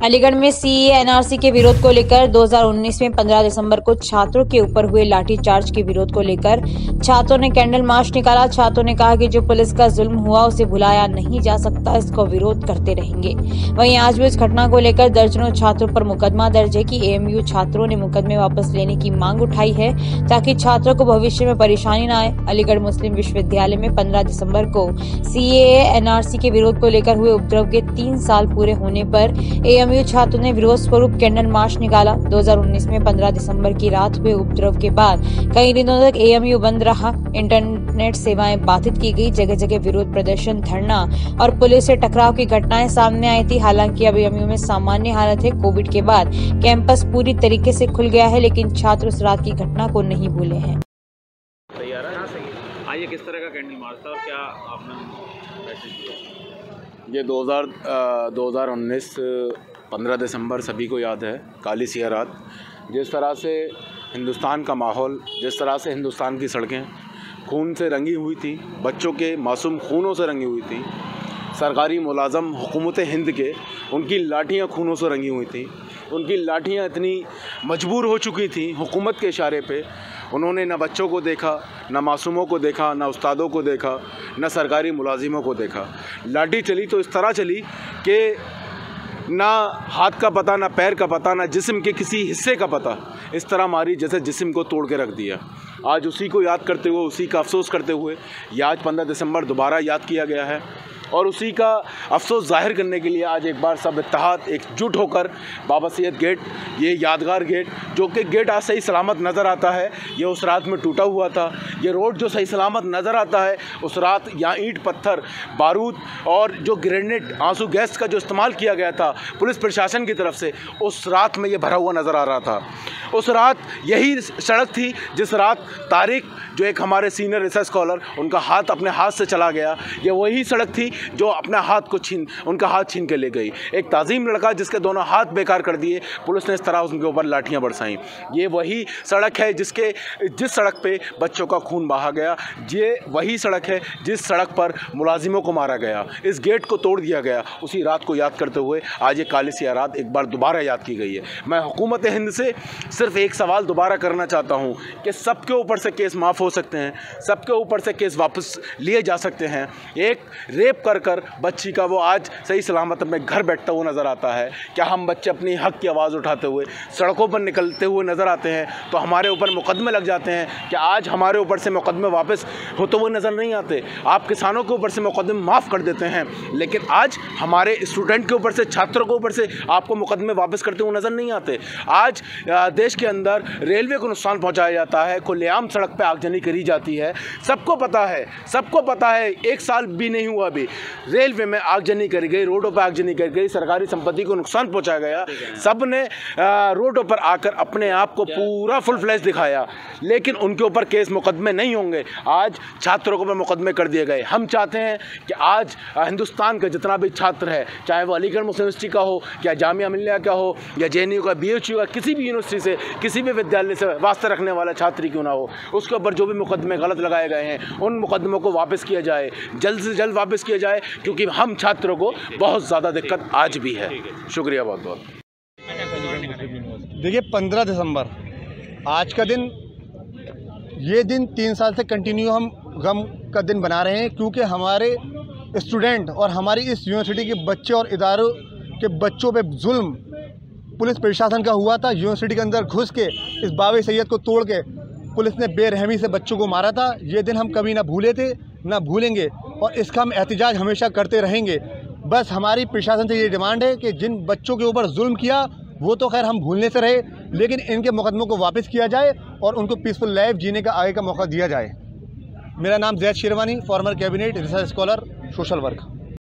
अलीगढ़ में CAA NRC के विरोध को लेकर 2019 में 15 दिसंबर को छात्रों के ऊपर हुए लाठीचार्ज के विरोध को लेकर छात्रों ने कैंडल मार्च निकाला। छात्रों ने कहा कि जो पुलिस का जुल्म हुआ उसे भुलाया नहीं जा सकता, इसको विरोध करते रहेंगे। वहीं आज भी इस घटना को लेकर दर्जनों छात्रों पर मुकदमा दर्ज है कि एएमयू छात्रों ने मुकदमे वापस लेने की मांग उठाई है ताकि छात्रों को भविष्य में परेशानी न आए। अलीगढ़ मुस्लिम विश्वविद्यालय में 15 दिसंबर को सीएए एनआरसी के विरोध को लेकर हुए उपद्रव के 3 साल पूरे होने पर एएमयू छात्रों ने विरोध स्वरूप कैंडल मार्च निकाला। 2019 में 15 दिसंबर की रात हुए उपद्रव के बाद कई दिनों तक एएमयू बंद रहा। इंटरनेट सेवाएं बाधित की गई। जगह जगह विरोध प्रदर्शन, धरना और पुलिस से टकराव की घटनाएं सामने आई थी। हालांकि अब एएमयू में सामान्य हालत है। कोविड के बाद कैंपस पूरी तरीके से खुल गया है, लेकिन छात्र उस रात की घटना को नहीं भूले हैं। आइए, किस तरह का कैंडल मार्च था और क्या आपने मैसेज दिया? ये 2019 15 दिसंबर सभी को याद है, काली सिया रात। जिस तरह से हिंदुस्तान का माहौल, जिस तरह से हिंदुस्तान की सड़कें खून से रंगी हुई थी, बच्चों के मासूम खूनों से रंगी हुई थी, सरकारी मुलाजम हुकूमत हिंद के उनकी लाठियाँ खूनों से रंगी हुई थी। उनकी लाठियाँ इतनी मजबूर हो चुकी थी हुकूमत के इशारे पे, उन्होंने न बच्चों को देखा, न मासूमों को देखा, न उस्तादों को देखा, न सरकारी मुलाजिमों को देखा। लाठी चली तो इस तरह चली कि ना हाथ का पता, ना पैर का पता, ना जिस्म के किसी हिस्से का पता। इस तरह मारी जैसे जिस्म को तोड़ के रख दिया। आज उसी को याद करते हुए, उसी का अफसोस करते हुए ये आज 15 दिसंबर दोबारा याद किया गया है और उसी का अफसोस जाहिर करने के लिए आज एक बार सब इत्तेहाद एकजुट होकर बाबा सैयद गेट, ये यादगार गेट, जो कि गेट आज सही सलामत नज़र आता है, ये उस रात में टूटा हुआ था। ये रोड जो सही सलामत नज़र आता है, उस रात यहाँ ईंट पत्थर, बारूद और जो ग्रेनेड, आंसू गैस का जो इस्तेमाल किया गया था पुलिस प्रशासन की तरफ से, उस रात में ये भरा हुआ नज़र आ रहा था। उस रात यही सड़क थी जिस रात तारिक, जो एक हमारे सीनियर रिसर्च स्कॉलर, उनका हाथ अपने हाथ से चला गया। ये वही सड़क थी जो अपने हाथ को उनका हाथ छीन के ले गई। एक ताज़ीम लड़का जिसके दोनों हाथ बेकार कर दिए, पुलिस ने इस तरह उनके ऊपर लाठियां बरसाईं। ये वही सड़क है जिस सड़क पे बच्चों का खून बहा गया। ये वही सड़क है जिस सड़क पर मुलाजिमों को मारा गया, इस गेट को तोड़ दिया गया। उसी रात को याद करते हुए आज ये काली सिया रात एक बार दोबारा याद की गई है। मैं हुकूमत हिंद से सिर्फ एक सवाल दोबारा करना चाहता हूँ कि सबके ऊपर से केस माफ़ हो सकते हैं, सबके ऊपर से केस वापस लिए जा सकते हैं। एक रेप कर बच्ची का वो आज सही सलामत अपने घर बैठता हुआ नज़र आता है। क्या हम बच्चे अपनी हक की आवाज़ उठाते हुए सड़कों पर निकलते हुए नज़र आते हैं तो हमारे ऊपर मुकदमे लग जाते हैं? क्या आज हमारे ऊपर से मुकदमे वापस होते हुए नज़र नहीं आते? आप किसानों के ऊपर से मुकदमे माफ़ कर देते हैं, लेकिन आज हमारे स्टूडेंट के ऊपर से, छात्रों के ऊपर से आपको मुकदमे वापस करते हुए नज़र नहीं आते। आज देश के अंदर रेलवे को नुकसान पहुँचाया जाता है, खुलेआम सड़क पर आगजनी करी जाती है। सबको पता है, सबको पता है, 1 साल भी नहीं हुआ अभी, रेलवे में आगजनी करी गई, रोडों पर आगजनी करी गई, सरकारी संपत्ति को नुकसान पहुंचाया गया। सब ने रोडों पर आकर अपने आप को पूरा फुल फ्लैश दिखाया, लेकिन उनके ऊपर केस मुकदमे नहीं होंगे। आज छात्रों को मुकदमे कर दिए गए। हम चाहते हैं कि आज हिंदुस्तान का जितना भी छात्र है, चाहे वो अलीगढ़ मुस्लिम यूनिवर्सिटी का हो, या जामिया मिल्लिया का हो, या जेएनयू का, बीएचयू का, किसी भी यूनिवर्सिटी से, किसी भी विद्यालय से वास्ता रखने वाला छात्र क्यों ना हो, उसके ऊपर जो भी मुकदमे गलत लगाए गए हैं उन मुकदमों को वापस किया जाए, जल्द से जल्द वापस किया जाए, क्योंकि हम छात्रों को बहुत ज़्यादा दिक्कत आज भी है। शुक्रिया बहुत बहुत। देखिए, 15 दिसंबर आज का दिन, ये दिन 3 साल से कंटिन्यू हम गम का दिन बना रहे हैं, क्योंकि हमारे स्टूडेंट और हमारी इस यूनिवर्सिटी के बच्चे और इदारों के बच्चों पे जुल्म पुलिस प्रशासन का हुआ था। यूनिवर्सिटी के अंदर घुस के इस बाबा सैयद को तोड़ के पुलिस ने बेरहमी से बच्चों को मारा था। ये दिन हम कभी ना भूले थे, ना भूलेंगे, और इसका हम एहतजाज हमेशा करते रहेंगे। बस हमारी प्रशासन से ये डिमांड है कि जिन बच्चों के ऊपर जुल्म किया वो तो खैर हम भूलने से रहे, लेकिन इनके मुकदमों को वापस किया जाए और उनको पीसफुल लाइफ जीने का आगे का मौका दिया जाए। मेरा नाम Zaid Sherwani, former cabinet research scholar, social work.